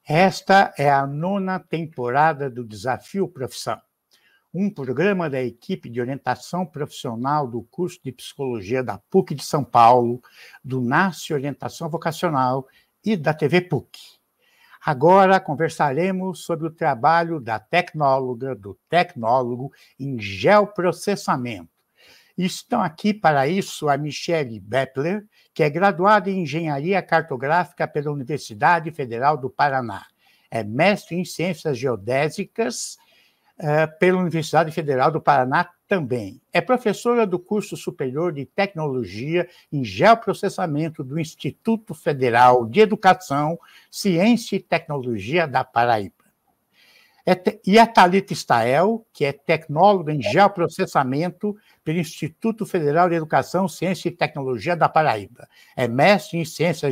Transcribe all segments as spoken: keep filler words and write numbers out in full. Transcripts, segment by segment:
Esta é a nona temporada do Desafio Profissão, um programa da equipe de orientação profissional do curso de Psicologia da P U C de São Paulo, do NASCE Orientação Vocacional e da T V P U C. Agora conversaremos sobre o trabalho da tecnóloga, do tecnólogo em geoprocessamento. Estão aqui para isso a Michele Bepler, que é graduada em Engenharia Cartográfica pela Universidade Federal do Paraná. É mestre em Ciências Geodésicas uh, pela Universidade Federal do Paraná também. É professora do curso superior de Tecnologia em Geoprocessamento do Instituto Federal de Educação, Ciência e Tecnologia da Paraíba. E a Thalita Stael, que é tecnóloga em geoprocessamento pelo Instituto Federal de Educação, Ciência e Tecnologia da Paraíba. É mestre em Ciências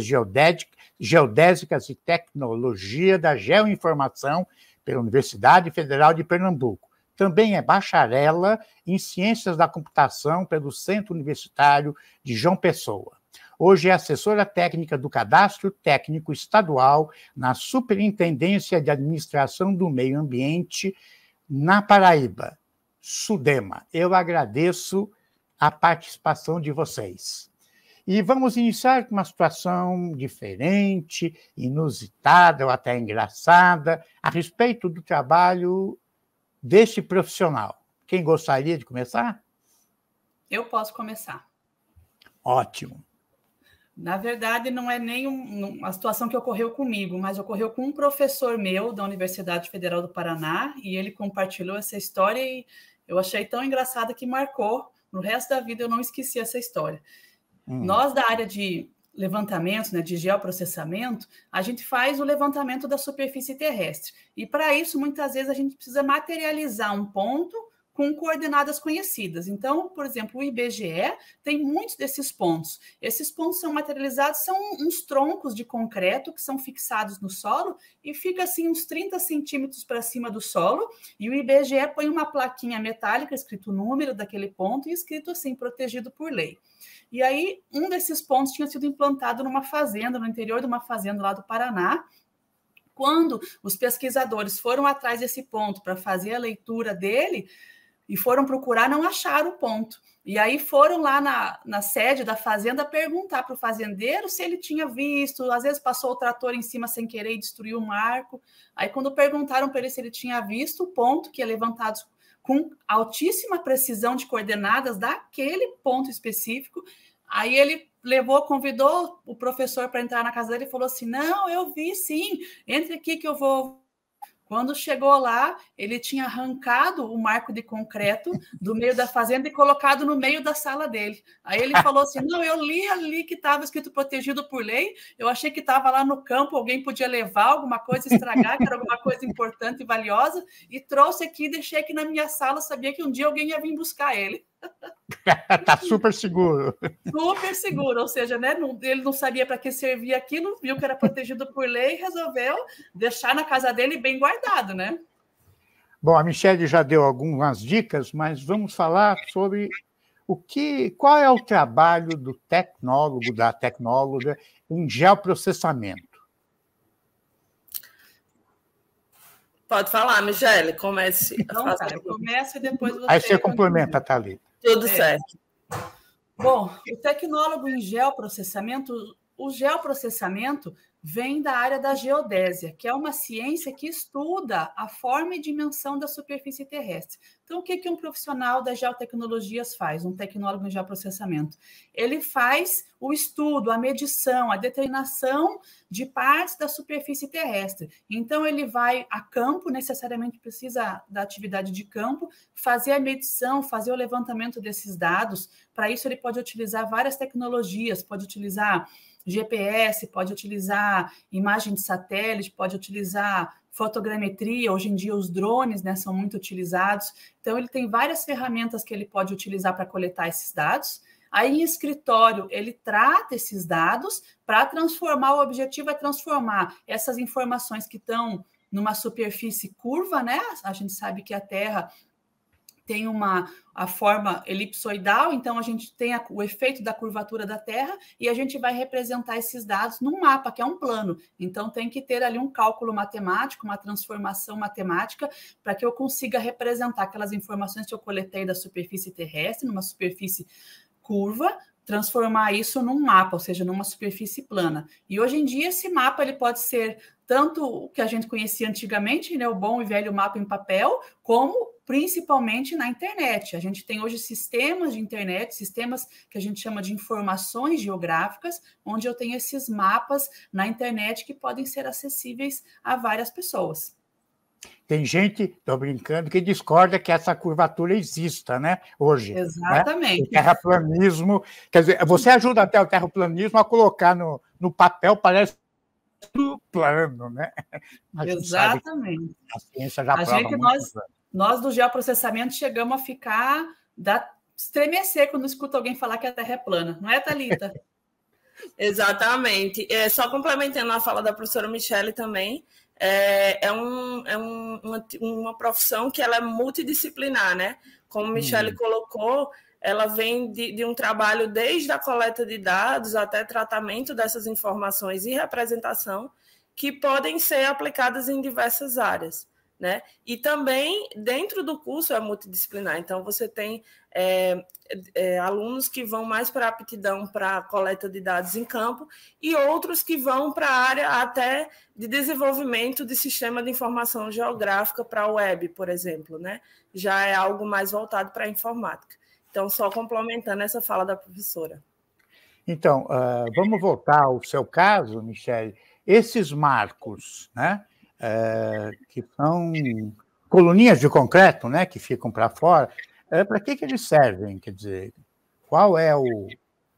Geodésicas e Tecnologia da Geoinformação pela Universidade Federal de Pernambuco. Também é bacharela em Ciências da Computação pelo Centro Universitário de João Pessoa. Hoje é assessora técnica do Cadastro Técnico Estadual na Superintendência de Administração do Meio Ambiente na Paraíba, SUDEMA. Eu agradeço a participação de vocês. E vamos iniciar com uma situação diferente, inusitada ou até engraçada, a respeito do trabalho deste profissional. Quem gostaria de começar? Eu posso começar. Ótimo. Na verdade, não é nem um, uma situação que ocorreu comigo, mas ocorreu com um professor meu da Universidade Federal do Paraná, e ele compartilhou essa história e eu achei tão engraçada que marcou. No resto da vida eu não esqueci essa história. Hum. Nós, da área de levantamento, né, de geoprocessamento, a gente faz o levantamento da superfície terrestre. E para isso, muitas vezes, a gente precisa materializar um ponto com coordenadas conhecidas. Então, por exemplo, o I B G E tem muitos desses pontos. Esses pontos são materializados, são uns troncos de concreto que são fixados no solo e fica assim uns trinta centímetros para cima do solo, e o I B G E põe uma plaquinha metálica escrito o número daquele ponto e escrito assim, protegido por lei. E aí, um desses pontos tinha sido implantado numa fazenda, no interior de uma fazenda lá do Paraná. Quando os pesquisadores foram atrás desse ponto para fazer a leitura dele, e foram procurar, não acharam o ponto. E aí foram lá na, na sede da fazenda perguntar para o fazendeiro se ele tinha visto, às vezes passou o trator em cima sem querer e destruiu o marco. Aí quando perguntaram para ele se ele tinha visto o ponto, que é levantado com altíssima precisão de coordenadas daquele ponto específico, aí ele levou, convidou o professor para entrar na casa dele e falou assim, não, eu vi sim, entre aqui que eu vou... Quando chegou lá, ele tinha arrancado o marco de concreto do meio da fazenda e colocado no meio da sala dele. Aí ele falou assim, não, eu li ali que estava escrito protegido por lei, eu achei que estava lá no campo, alguém podia levar alguma coisa, estragar, que era alguma coisa importante e valiosa, e trouxe aqui, deixei aqui na minha sala, sabia que um dia alguém ia vir buscar ele. Tá super seguro. Super seguro, ou seja, né, ele não sabia para que servia aquilo, viu que era protegido por lei e resolveu deixar na casa dele bem guardado, né? Bom, a Michele já deu algumas dicas, mas vamos falar sobre o que, qual é o trabalho do tecnólogo, da tecnóloga em geoprocessamento. Pode falar, Michele, comece. Então, tá, eu começo e depois você... Aí você complementa, Thalita. Tudo é. certo. Bom, o tecnólogo em geoprocessamento, o geoprocessamento vem da área da geodésia, que é uma ciência que estuda a forma e dimensão da superfície terrestre. Então, o que, que um profissional das geotecnologias faz, um tecnólogo em geoprocessamento? Ele faz o estudo, a medição, a determinação de partes da superfície terrestre. Então, ele vai a campo, necessariamente precisa da atividade de campo, fazer a medição, fazer o levantamento desses dados. Para isso, ele pode utilizar várias tecnologias, pode utilizar G P S, pode utilizar imagem de satélite, pode utilizar fotogrametria, hoje em dia os drones, né, são muito utilizados. Então, ele tem várias ferramentas que ele pode utilizar para coletar esses dados. Aí, em escritório, ele trata esses dados para transformar, o objetivo é transformar essas informações que estão numa superfície curva, né? A gente sabe que a Terra tem uma, a forma elipsoidal, então a gente tem a, o efeito da curvatura da Terra e a gente vai representar esses dados num mapa, que é um plano. Então tem que ter ali um cálculo matemático, uma transformação matemática, para que eu consiga representar aquelas informações que eu coletei da superfície terrestre, numa superfície curva, transformar isso num mapa, ou seja, numa superfície plana. E hoje em dia esse mapa ele pode ser tanto o que a gente conhecia antigamente, né, o bom e velho mapa em papel, como principalmente na internet. A gente tem hoje sistemas de internet, sistemas que a gente chama de informações geográficas, onde eu tenho esses mapas na internet que podem ser acessíveis a várias pessoas. Tem gente, estou brincando, que discorda que essa curvatura exista, né, hoje. Exatamente. Né? O terraplanismo, quer dizer, você ajuda até o terraplanismo a colocar no, no papel, parece tudo plano, né? A Exatamente. A ciência já a prova gente, muito nós, nós do geoprocessamento chegamos a ficar, da, estremecer quando escuta alguém falar que a Terra é plana, não é, Thalita? Exatamente. É, só complementando a fala da professora Michele também, é, é, um, é um, uma, uma profissão que ela é multidisciplinar, né? Como Michele hum. colocou, ela vem de, de um trabalho desde a coleta de dados até tratamento dessas informações e representação que podem ser aplicadas em diversas áreas, né? E também, dentro do curso, é multidisciplinar. Então, você tem é, é, alunos que vão mais para a aptidão para a coleta de dados em campo e outros que vão para a área até de desenvolvimento de sistema de informação geográfica para a web, por exemplo, né? Já é algo mais voltado para a informática. Então, só complementando essa fala da professora. Então, uh, vamos voltar ao seu caso, Michele. Esses marcos, né, uh, que são coluninhas de concreto, né, que ficam para fora, uh, para que, que eles servem? Quer dizer, qual é o,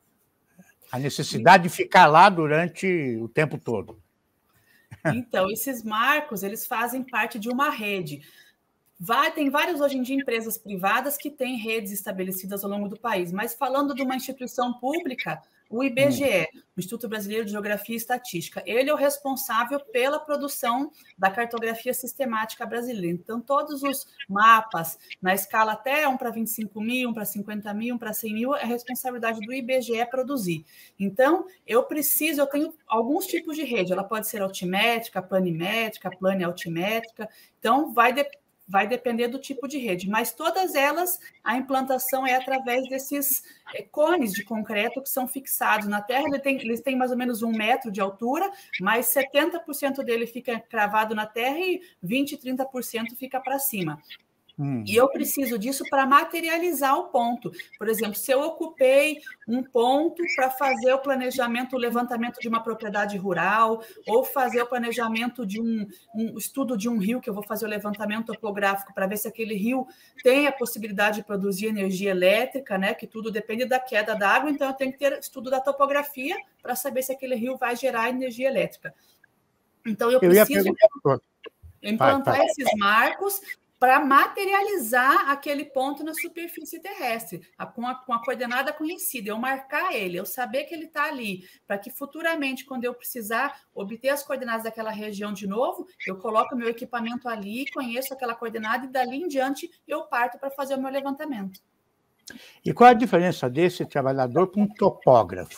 a necessidade de ficar lá durante o tempo todo? Então, esses marcos, eles fazem parte de uma rede. Vai, tem várias, hoje em dia, empresas privadas que têm redes estabelecidas ao longo do país, mas falando de uma instituição pública, o I B G E, o Instituto Brasileiro de Geografia e Estatística, ele é o responsável pela produção da cartografia sistemática brasileira. Então, todos os mapas, na escala até um para vinte e cinco mil, um para cinquenta mil, um para cem mil, é responsabilidade do I B G E produzir. Então, eu preciso, eu tenho alguns tipos de rede, ela pode ser altimétrica, planimétrica, plane-altimétrica, então vai depender. Vai depender do tipo de rede, mas todas elas, a implantação é através desses cones de concreto que são fixados na terra. Ele tem, eles têm mais ou menos um metro de altura, mas setenta por cento dele fica cravado na terra e vinte, trinta por cento fica para cima. Hum. E eu preciso disso para materializar o ponto. Por exemplo, se eu ocupei um ponto para fazer o planejamento, o levantamento de uma propriedade rural, ou fazer o planejamento de um, um estudo de um rio, que eu vou fazer o levantamento topográfico para ver se aquele rio tem a possibilidade de produzir energia elétrica, né? Que tudo depende da queda da água, então eu tenho que ter estudo da topografia para saber se aquele rio vai gerar energia elétrica. Então, eu, eu preciso implantar vai, vai. esses marcos para materializar aquele ponto na superfície terrestre, com a, com a coordenada conhecida, eu marcar ele, eu saber que ele está ali, para que futuramente, quando eu precisar obter as coordenadas daquela região de novo, eu coloco o meu equipamento ali, conheço aquela coordenada e dali em diante eu parto para fazer o meu levantamento. E qual a diferença desse trabalhador para um topógrafo?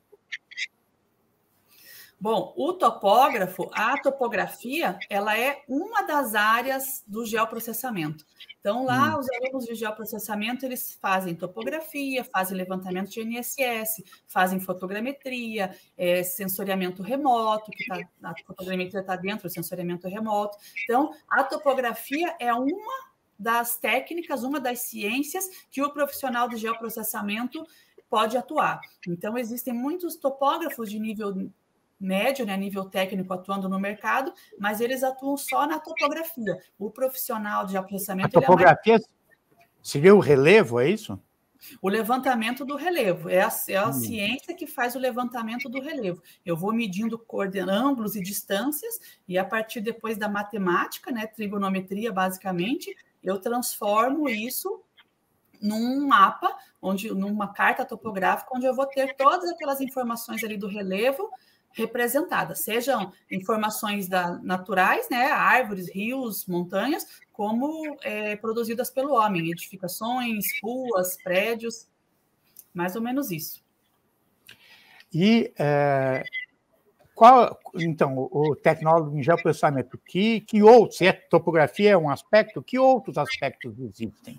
Bom, o topógrafo, a topografia, ela é uma das áreas do geoprocessamento. Então, lá, hum. os alunos de geoprocessamento, eles fazem topografia, fazem levantamento de N S S, fazem fotogrametria, é, sensoriamento remoto, que tá, a fotogrametria está dentro do sensoriamento remoto. Então, a topografia é uma das técnicas, uma das ciências que o profissional de geoprocessamento pode atuar. Então, existem muitos topógrafos de nível médio, né, nível técnico atuando no mercado, mas eles atuam só na topografia. O profissional de geoprocessamento... A topografia é mais... seria o relevo, é isso? O levantamento do relevo. É a, é a hum. ciência que faz o levantamento do relevo. Eu vou medindo ângulos e distâncias, e a partir depois da matemática, né, trigonometria, basicamente, eu transformo isso num mapa, onde, numa carta topográfica, onde eu vou ter todas aquelas informações ali do relevo, representadas, sejam informações da, naturais, né, árvores, rios, montanhas, como é, produzidas pelo homem, edificações, ruas, prédios, mais ou menos isso. E é, qual, então, o tecnólogo em geoprocessamento, que, que outros, se a topografia é um aspecto, que outros aspectos existem?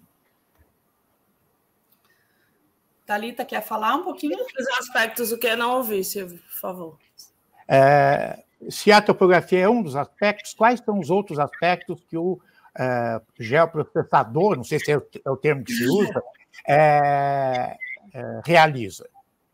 Thalita, quer falar um pouquinho? Os aspectos, o que eu não ouvi, Silvio, por favor. É, se a topografia é um dos aspectos, quais são os outros aspectos que o é, geoprocessador, não sei se é o, é o termo que se usa, é, é, realiza?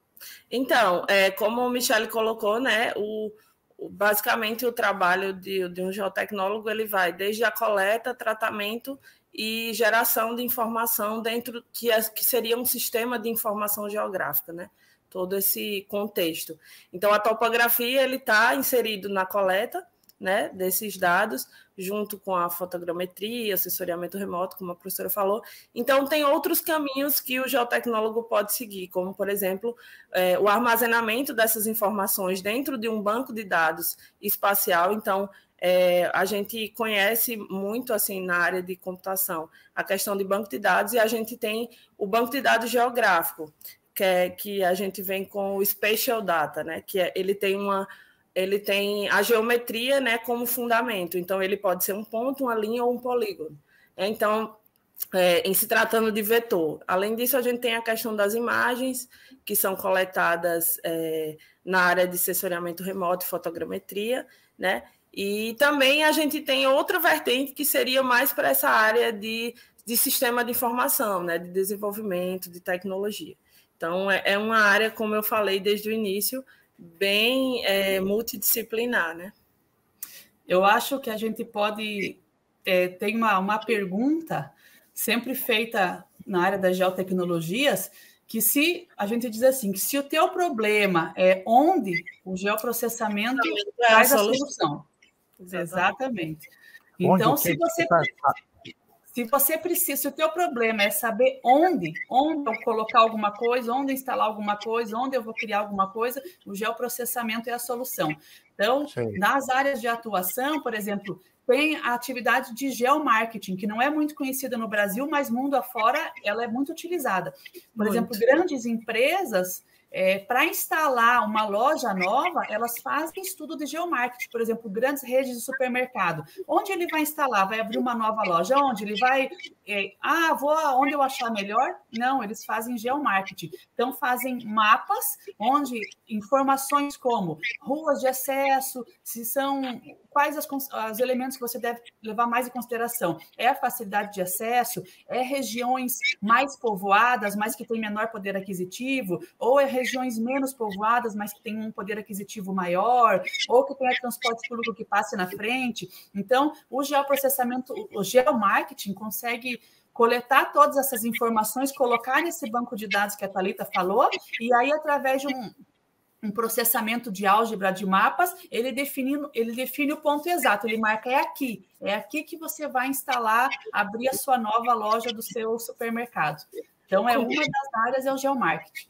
Então, é, como o Michele colocou, né, o, o, basicamente o trabalho de, de um geotecnólogo ele vai desde a coleta, tratamento e geração de informação dentro que, é, que seria um sistema de informação geográfica, né? Todo esse contexto. Então, a topografia ele está inserido na coleta, né, desses dados, junto com a fotogrametria, o sensoriamento remoto, como a professora falou. Então, tem outros caminhos que o geotecnólogo pode seguir, como, por exemplo, é, o armazenamento dessas informações dentro de um banco de dados espacial. Então, é, a gente conhece muito, assim, na área de computação, a questão de banco de dados, e a gente tem o banco de dados geográfico, que, é, que a gente vem com o Spatial Data, né, que é, ele tem uma... ele tem a geometria, né, como fundamento. Então, ele pode ser um ponto, uma linha ou um polígono. Então, é, em se tratando de vetor. Além disso, a gente tem a questão das imagens, que são coletadas é, na área de sensoriamento remoto e fotogrametria, né? E também a gente tem outra vertente que seria mais para essa área de, de sistema de informação, né, de desenvolvimento, de tecnologia. Então, é, é uma área, como eu falei desde o início, bem é, multidisciplinar, né? Eu acho que a gente pode... É, tem uma, uma pergunta sempre feita na área das geotecnologias, que se a gente diz assim, que se o teu problema é onde, o geoprocessamento é traz a solução. solução. Exatamente. Exatamente. Então, se você... Se você precisa, se o teu problema é saber onde, onde eu colocar alguma coisa, onde instalar alguma coisa, onde eu vou criar alguma coisa, o geoprocessamento é a solução. Então, Sim. nas áreas de atuação, por exemplo, tem a atividade de geomarketing, que não é muito conhecida no Brasil, mas mundo afora ela é muito utilizada. Por muito. exemplo, grandes empresas... É, para instalar uma loja nova, elas fazem estudo de geomarketing, por exemplo, grandes redes de supermercado. Onde ele vai instalar? Vai abrir uma nova loja? Onde? Ele vai... É, ah, vou onde eu achar melhor? Não, eles fazem geomarketing. Então, fazem mapas onde informações como ruas de acesso, se são... Quais as, os elementos que você deve levar mais em consideração? É a facilidade de acesso? É regiões mais povoadas, mas que têm menor poder aquisitivo? Ou é regiões menos povoadas, mas que têm um poder aquisitivo maior? Ou que tenha transporte público que passe na frente? Então, o geoprocessamento, o geomarketing consegue coletar todas essas informações, colocar nesse banco de dados que a Thalita falou, e aí, através de um... um processamento de álgebra de mapas, ele define, ele define o ponto exato, ele marca, é aqui, é aqui que você vai instalar, abrir a sua nova loja do seu supermercado. Então, é uma das áreas, é o geomarketing.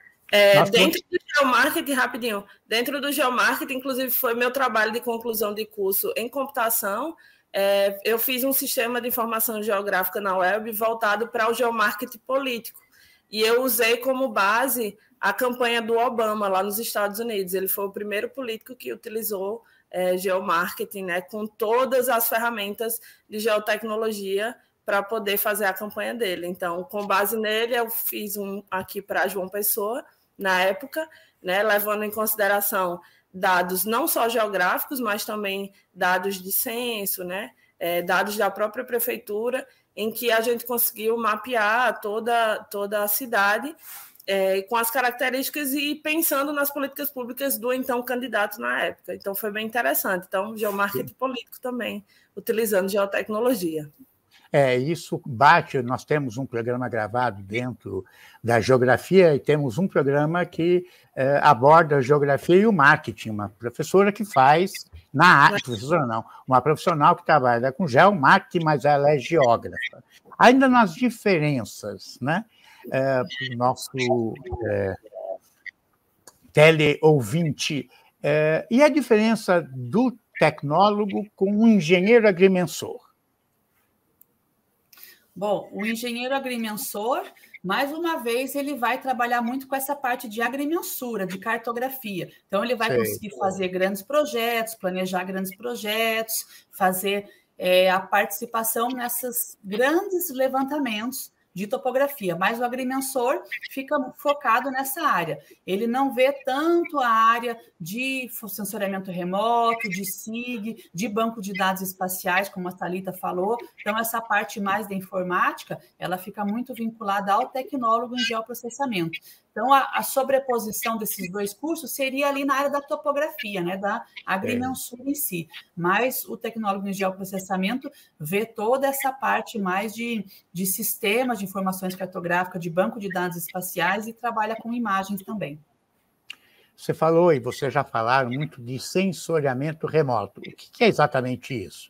É, dentro do geomarketing, rapidinho, dentro do geomarketing, inclusive, foi meu trabalho de conclusão de curso em computação, é, eu fiz um sistema de informação geográfica na web voltado para o geomarketing político, e eu usei como base a campanha do Obama lá nos Estados Unidos. Ele foi o primeiro político que utilizou é, geomarketing, né, com todas as ferramentas de geotecnologia para poder fazer a campanha dele. Então, com base nele, eu fiz um aqui para João Pessoa, na época, né, levando em consideração dados não só geográficos, mas também dados de censo, né, é, dados da própria prefeitura, em que a gente conseguiu mapear toda, toda a cidade É, com as características e pensando nas políticas públicas do então candidato na época. Então, foi bem interessante. Então, geomarketing político também, utilizando geotecnologia. É, isso bate, nós temos um programa gravado dentro da geografia e temos um programa que é, aborda a geografia e o marketing, uma professora que faz, na área, professora não, uma profissional que trabalha com geomarketing, mas ela é geógrafa. Ainda nas diferenças, né? É, nosso é, teleouvinte, É, e a diferença do tecnólogo com o engenheiro agrimensor? Bom, o engenheiro agrimensor, mais uma vez, ele vai trabalhar muito com essa parte de agrimensura, de cartografia. Então, ele vai Sei. conseguir fazer grandes projetos, planejar grandes projetos, fazer é, a participação nesses grandes levantamentos de topografia, mas o agrimensor fica focado nessa área. Ele não vê tanto a área de sensoriamento remoto, de S I G, de banco de dados espaciais, como a Thalita falou. Então, essa parte mais da informática, ela fica muito vinculada ao tecnólogo em geoprocessamento. Então, a, a sobreposição desses dois cursos seria ali na área da topografia, né, da agrimensura é. em si. Mas o tecnólogo em geoprocessamento vê toda essa parte mais de, de sistemas de informações cartográficas, de banco de dados espaciais e trabalha com imagens também. Você falou, e vocês já falaram muito de sensoriamento remoto. O que é exatamente isso?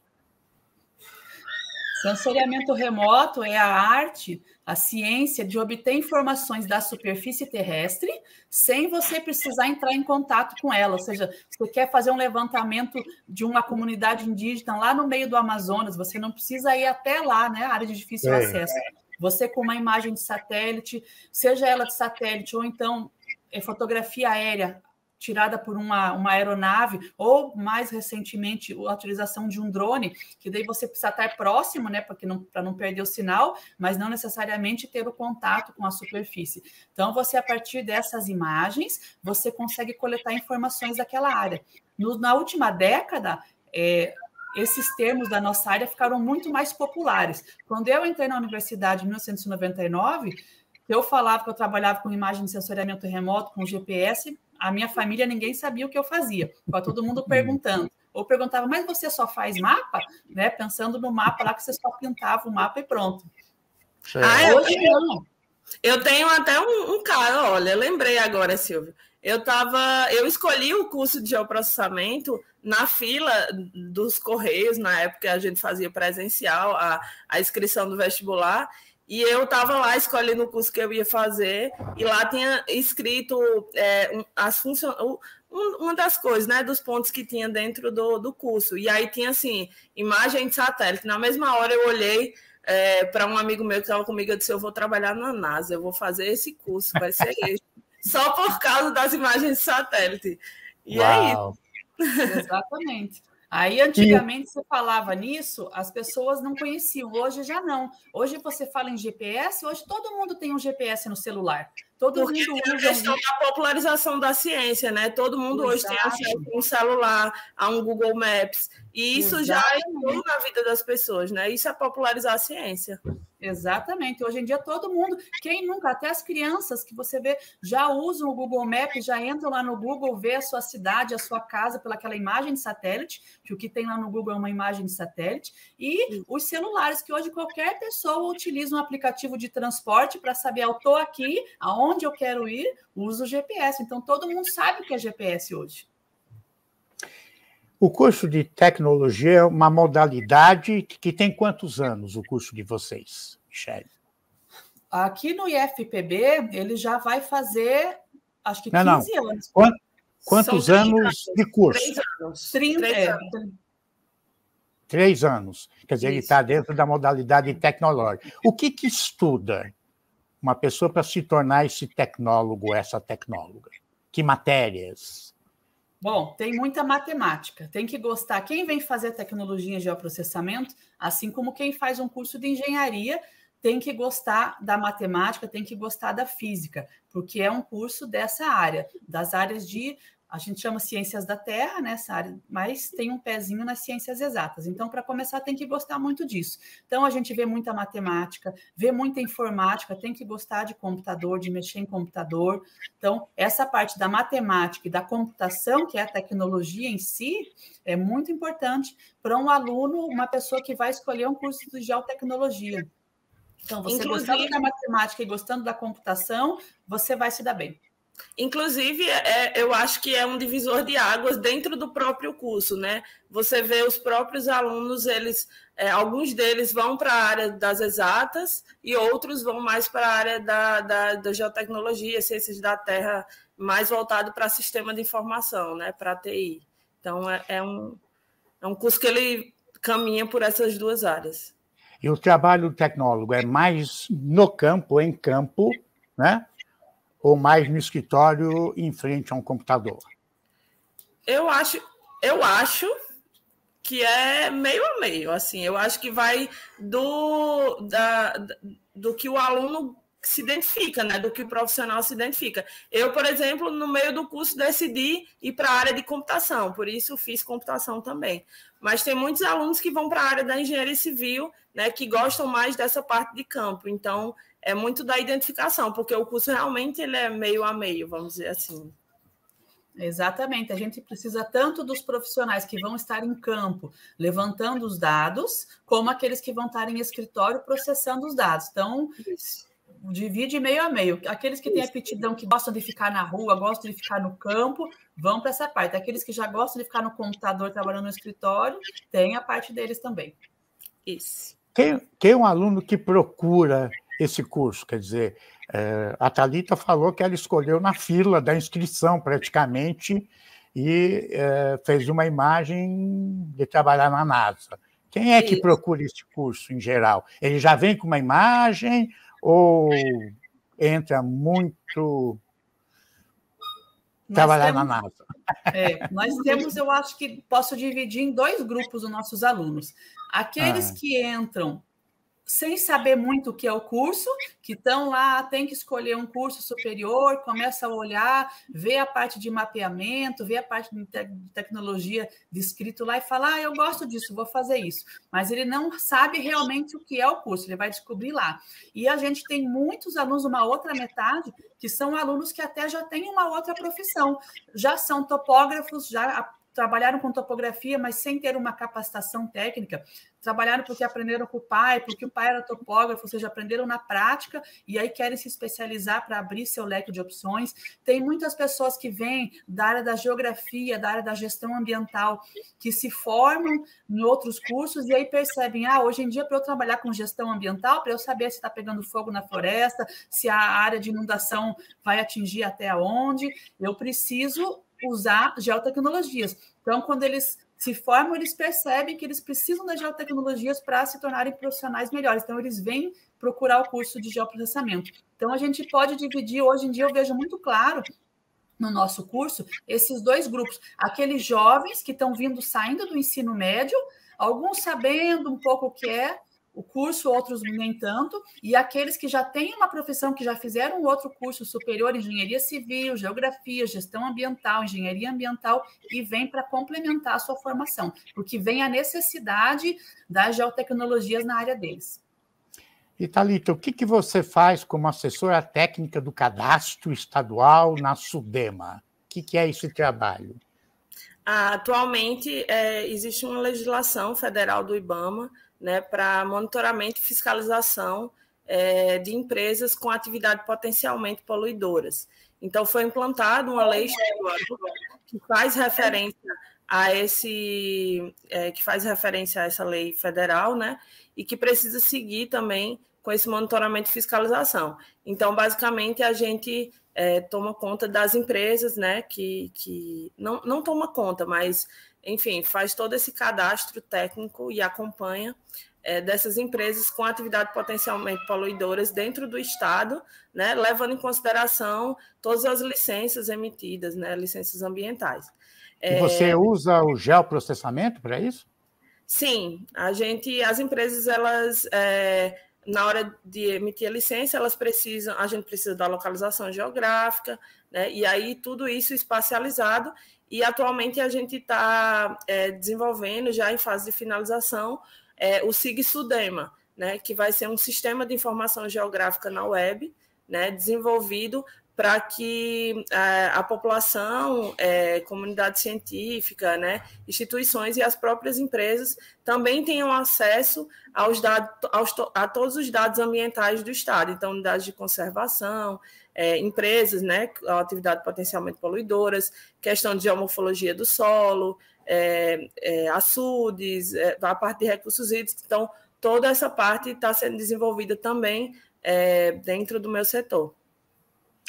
Sensoriamento remoto é a arte, a ciência de obter informações da superfície terrestre sem você precisar entrar em contato com ela. Ou seja, se você quer fazer um levantamento de uma comunidade indígena lá no meio do Amazonas, você não precisa ir até lá, né? Área de difícil é. acesso. Você, com uma imagem de satélite, seja ela de satélite ou então é fotografia aérea, tirada por uma, uma aeronave, ou, mais recentemente, a utilização de um drone, que daí você precisa estar próximo, né, para não, para não perder o sinal, mas não necessariamente ter o contato com a superfície. Então, você, a partir dessas imagens, você consegue coletar informações daquela área. No, na última década, é, esses termos da nossa área ficaram muito mais populares. Quando eu entrei na universidade em mil novecentos e noventa e nove, eu falava que eu trabalhava com imagem de sensoriamento remoto, com G P S, a minha família, ninguém sabia o que eu fazia, ficava todo mundo perguntando. Ou perguntava, mas você só faz mapa? Né? Pensando no mapa lá, que você só pintava o mapa e pronto. Ah, eu, Hoje não. Eu tenho até um, um cara, olha, eu lembrei agora, Silvio. Eu tava, eu escolhi o curso de geoprocessamento na fila dos Correios, na época a gente fazia presencial, a, a inscrição do vestibular, e eu estava lá escolhendo o curso que eu ia fazer, e lá tinha escrito é, as funções, uma das coisas, né, dos pontos que tinha dentro do, do curso. E aí tinha, assim, imagem de satélite. Na mesma hora eu olhei é, para um amigo meu que estava comigo, eu disse, eu vou trabalhar na NASA, eu vou fazer esse curso, vai ser esse. Só por causa das imagens de satélite. E Uau. é isso. Exatamente. Aí, antigamente, você falava nisso, as pessoas não conheciam. Hoje já não. Hoje você fala em G P S, hoje todo mundo tem um G P S no celular. Todo Porque mundo tem a questão da popularização da ciência, né? Todo mundo Exato. hoje tem acesso a um celular, a um Google Maps. E isso Exatamente. já entrou na vida das pessoas, né? Isso é popularizar a ciência. Exatamente. Hoje em dia, todo mundo, quem nunca, até as crianças que você vê, já usam o Google Maps, já entram lá no Google, vê a sua cidade, a sua casa, pelaquela imagem de satélite, que o que tem lá no Google é uma imagem de satélite, e os celulares, que hoje qualquer pessoa utiliza um aplicativo de transporte para saber, eu estou aqui, aonde eu quero ir, usa o G P S. Então, todo mundo sabe o que é G P S hoje. O curso de tecnologia é uma modalidade que tem quantos anos, o curso de vocês, Michele? Aqui no I F P B, ele já vai fazer, acho que não, quinze não. anos. Quantos, quantos anos de curso? Três anos. trinta, Três é. anos. Três anos. Quer dizer, Isso. ele está dentro da modalidade tecnológica. O que, que estuda uma pessoa para se tornar esse tecnólogo, essa tecnóloga? Que matérias? Bom, tem muita matemática, tem que gostar. Quem vem fazer tecnologia em geoprocessamento, assim como quem faz um curso de engenharia, tem que gostar da matemática, tem que gostar da física, porque é um curso dessa área, das áreas de, a gente chama ciências da Terra, nessa área, mas tem um pezinho nas ciências exatas. Então, para começar, tem que gostar muito disso. Então, a gente vê muita matemática, vê muita informática, tem que gostar de computador, de mexer em computador. Então, essa parte da matemática e da computação, que é a tecnologia em si, é muito importante para um aluno, uma pessoa que vai escolher um curso de geotecnologia. Então, você Inclusive, gostando da matemática e gostando da computação, você vai se dar bem. Inclusive, é, eu acho que é um divisor de águas dentro do próprio curso, né? Você vê os próprios alunos, eles, é, alguns deles vão para a área das exatas e outros vão mais para a área da, da, da geotecnologia, ciências da terra mais voltado para sistema de informação, né, para T I. Então, é, é, um, é um curso que ele caminha por essas duas áreas. E o trabalho do tecnólogo é mais no campo, em campo, né? Ou mais no escritório, em frente a um computador? Eu acho, eu acho que é meio a meio. Assim, eu acho que vai do, da, do que o aluno se identifica, né? Do que o profissional se identifica. Eu, por exemplo, no meio do curso decidi ir para a área de computação, por isso fiz computação também. Mas tem muitos alunos que vão para a área da engenharia civil, né? Que gostam mais dessa parte de campo. Então, é muito da identificação, porque o curso realmente ele é meio a meio, vamos dizer assim. Exatamente, a gente precisa tanto dos profissionais que vão estar em campo levantando os dados, como aqueles que vão estar em escritório processando os dados. Então, isso. Divide meio a meio. Aqueles que têm aptidão, que gostam de ficar na rua, gostam de ficar no campo, vão para essa parte. Aqueles que já gostam de ficar no computador trabalhando no escritório, tem a parte deles também. Isso. Tem, tem um aluno que procura esse curso, quer dizer, é, a Thalita falou que ela escolheu na fila da inscrição, praticamente, e é, fez uma imagem de trabalhar na NASA. Quem é que Isso. procura esse curso, em geral? Ele já vem com uma imagem ou entra muito nós trabalhar temos, na NASA? É, nós temos, eu acho que posso dividir em dois grupos os nossos alunos. Aqueles ah. que entram sem saber muito o que é o curso, que estão lá, tem que escolher um curso superior, começa a olhar, vê a parte de mapeamento, vê a parte de tecnologia de escrito lá e fala, ah, eu gosto disso, vou fazer isso. Mas ele não sabe realmente o que é o curso, ele vai descobrir lá. E a gente tem muitos alunos, uma outra metade, que são alunos que até já têm uma outra profissão, já são topógrafos, já trabalharam com topografia, mas sem ter uma capacitação técnica, trabalharam porque aprenderam com o pai, porque o pai era topógrafo, ou seja, aprenderam na prática, e aí querem se especializar para abrir seu leque de opções. Tem muitas pessoas que vêm da área da geografia, da área da gestão ambiental, que se formam em outros cursos, e aí percebem, ah, hoje em dia, para eu trabalhar com gestão ambiental, para eu saber se está pegando fogo na floresta, se a área de inundação vai atingir até onde, eu preciso usar geotecnologias. Então, quando eles se formam, eles percebem que eles precisam das geotecnologias para se tornarem profissionais melhores. Então, eles vêm procurar o curso de geoprocessamento. Então, a gente pode dividir, hoje em dia eu vejo muito claro no nosso curso, esses dois grupos. Aqueles jovens que estão vindo, saindo do ensino médio, alguns sabendo um pouco o que é o curso, outros nem tanto, e aqueles que já têm uma profissão, que já fizeram um outro curso superior, engenharia civil, geografia, gestão ambiental, engenharia ambiental, e vêm para complementar a sua formação, porque vem a necessidade das geotecnologias na área deles. E, Thalita, o que, que você faz como assessora técnica do cadastro estadual na SUDEMA? O que, que é esse trabalho? Atualmente, é, existe uma legislação federal do IBAMA, né, para monitoramento e fiscalização é, de empresas com atividade potencialmente poluidoras. Então, foi implantada uma lei estadual que faz referência a esse, é, que faz referência a essa lei federal, né, e que precisa seguir também com esse monitoramento e fiscalização. Então, basicamente, a gente é, toma conta das empresas, né, que, que não, não toma conta, mas enfim, faz todo esse cadastro técnico e acompanha é, dessas empresas com atividade potencialmente poluidoras dentro do Estado, né, levando em consideração todas as licenças emitidas, né, licenças ambientais. E você é, usa o geoprocessamento para isso? Sim, a gente, as empresas, elas, é, na hora de emitir a licença, elas precisam, a gente precisa da localização geográfica, né, e aí tudo isso espacializado. E atualmente a gente está é, desenvolvendo, já em fase de finalização, é, o SIG-SUDEMA, né, que vai ser um sistema de informação geográfica na web, né, desenvolvido para que é, a população, é, comunidade científica, né, instituições e as próprias empresas também tenham acesso aos dados, aos, a todos os dados ambientais do Estado, então unidades de conservação, É, empresas, né, atividade potencialmente poluidoras, questão de geomorfologia do solo, é, é, açudes, é, a parte de recursos hídricos. Então, toda essa parte está sendo desenvolvida também é, dentro do meu setor.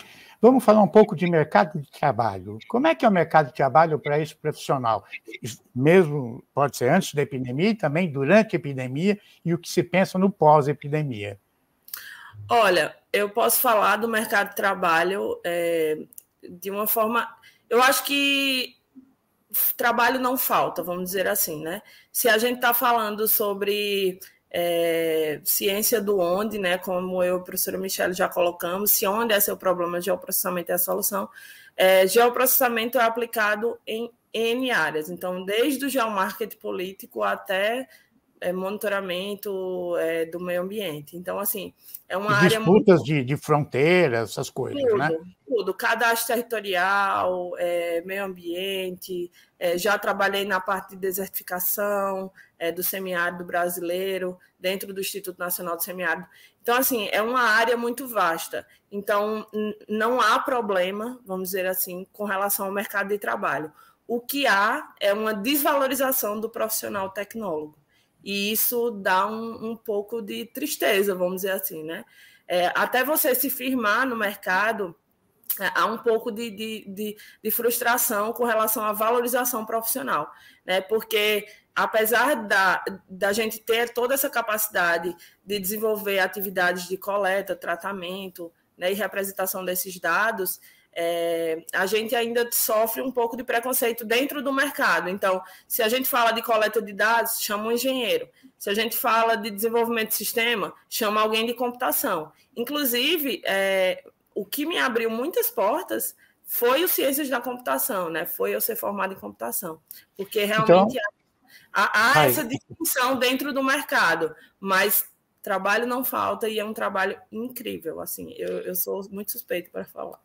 Vamos falar um pouco de mercado de trabalho. Como é que é o mercado de trabalho para esse profissional? Mesmo pode ser antes da epidemia e também durante a epidemia, e o que se pensa no pós-epidemia. Olha, eu posso falar do mercado de trabalho é, de uma forma... Eu acho que trabalho não falta, vamos dizer assim, né? Se a gente está falando sobre é, ciência do onde, né? Como eu e a professora Michele já colocamos, se onde é seu problema, geoprocessamento é a solução. É, geoprocessamento é aplicado em N áreas, então, desde o geomarketing político até é, monitoramento é, do meio ambiente. Então, assim, é uma área... Disputas muito... de, de fronteiras, essas coisas, tudo, né? Tudo, cadastro territorial, é, meio ambiente, é, já trabalhei na parte de desertificação é, do semiárido brasileiro, dentro do Instituto Nacional do Semiárido. Então, assim, é uma área muito vasta. Então, não há problema, vamos dizer assim, com relação ao mercado de trabalho. O que há é uma desvalorização do profissional tecnólogo. E isso dá um, um pouco de tristeza, vamos dizer assim, né? É, até você se firmar no mercado, é, há um pouco de, de, de, de frustração com relação à valorização profissional, né? Porque, apesar da, da gente ter toda essa capacidade de desenvolver atividades de coleta, tratamento, né, e representação desses dados, É, a gente ainda sofre um pouco de preconceito dentro do mercado. Então, se a gente fala de coleta de dados, chama um engenheiro. Se a gente fala de desenvolvimento de sistema, chama alguém de computação. Inclusive, é, o que me abriu muitas portas foi o Ciências da Computação, né? Foi eu ser formado em computação. Porque realmente então, há, há essa distinção dentro do mercado, mas trabalho não falta e é um trabalho incrível. Assim, eu, eu sou muito suspeito para falar.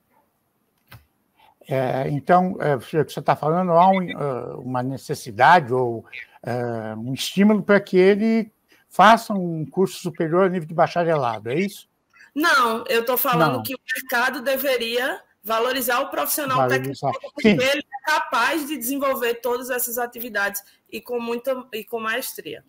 É, então, é, o que você está falando, há um, uma necessidade ou é, um estímulo para que ele faça um curso superior a nível de bacharelado, é isso? Não, eu estou falando Não. que o mercado deveria valorizar o profissional valorizar. técnico, porque Sim. ele é capaz de desenvolver todas essas atividades e com, muita, e com maestria.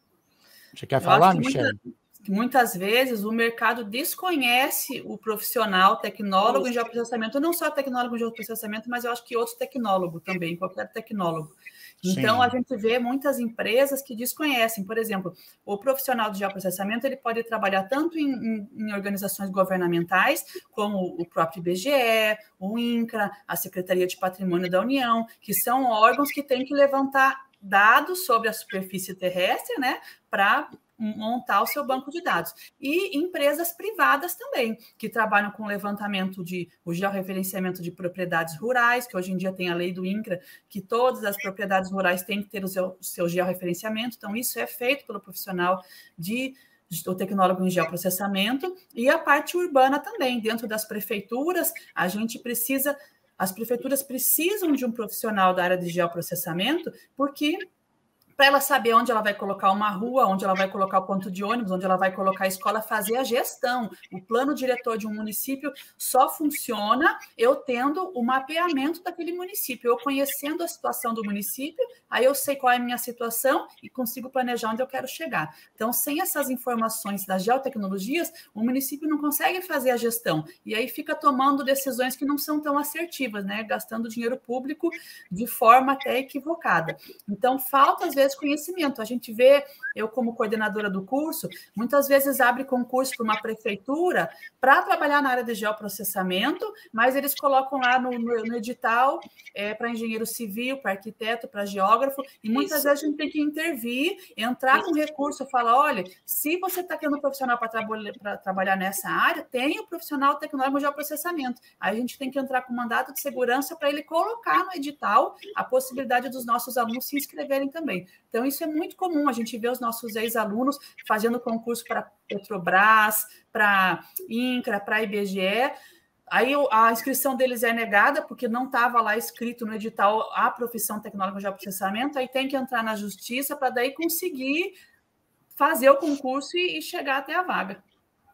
Você quer falar, Michele? Muitas vezes o mercado desconhece o profissional tecnólogo em geoprocessamento, não só tecnólogo em geoprocessamento, mas eu acho que outro tecnólogo também, qualquer tecnólogo. Então, Sim. a gente vê muitas empresas que desconhecem. Por exemplo, o profissional de geoprocessamento ele pode trabalhar tanto em, em, em organizações governamentais, como o próprio I B G E, o INCRA, a Secretaria de Patrimônio da União, que são órgãos que têm que levantar dados sobre a superfície terrestre, né, para montar o seu banco de dados. E empresas privadas também, que trabalham com levantamento de o georreferenciamento de propriedades rurais, que hoje em dia tem a lei do INCRA, que todas as propriedades rurais têm que ter o seu, o seu georreferenciamento, então isso é feito pelo profissional de o tecnólogo em geoprocessamento, e a parte urbana também, dentro das prefeituras, a gente precisa, as prefeituras precisam de um profissional da área de geoprocessamento, porque para ela saber onde ela vai colocar uma rua, onde ela vai colocar o ponto de ônibus, onde ela vai colocar a escola, fazer a gestão. O plano diretor de um município só funciona eu tendo o mapeamento daquele município, eu conhecendo a situação do município, aí eu sei qual é a minha situação e consigo planejar onde eu quero chegar. Então, sem essas informações das geotecnologias, o município não consegue fazer a gestão, e aí fica tomando decisões que não são tão assertivas, né? Gastando dinheiro público de forma até equivocada. Então, falta, às vezes, conhecimento. A gente vê, eu como coordenadora do curso, muitas vezes abre concurso para uma prefeitura para trabalhar na área de geoprocessamento, mas eles colocam lá no, no, no edital é, para engenheiro civil, para arquiteto, para geógrafo, e muitas Isso. vezes a gente tem que intervir, entrar Isso. com recurso, falar, olha, se você está querendo um profissional para tra trabalhar nessa área, tem o profissional tecnólogo de geoprocessamento. Aí a gente tem que entrar com mandato de segurança para ele colocar no edital a possibilidade dos nossos alunos se inscreverem também. Então, isso é muito comum, a gente vê os nossos ex-alunos fazendo concurso para Petrobras, para INCRA, para I B G E, aí a inscrição deles é negada, porque não estava lá escrito no edital a profissão tecnóloga de geoprocessamento, aí tem que entrar na justiça para daí conseguir fazer o concurso e, e chegar até a vaga.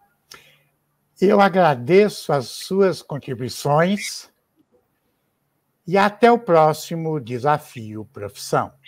Eu agradeço as suas contribuições e até o próximo Desafio Profissão.